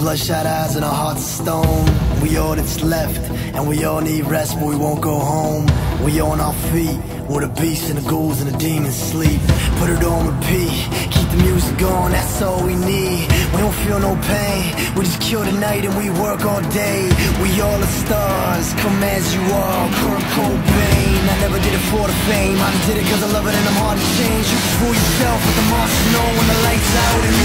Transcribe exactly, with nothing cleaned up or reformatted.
bloodshot eyes and our hearts of stone. We all that's left, and we all need rest, but we won't go home. We on our feet, where the beasts and the ghouls and the demons sleep. Put it on repeat, keep the music going, that's all we need. We don't feel no pain, we just kill the night and we work all day. We all are stars, come as you are, Kurt Cobain. I never did it for the fame, I just did it cause I love it and I'm hard to change. You can fool yourself, but the monsters know when the lights out and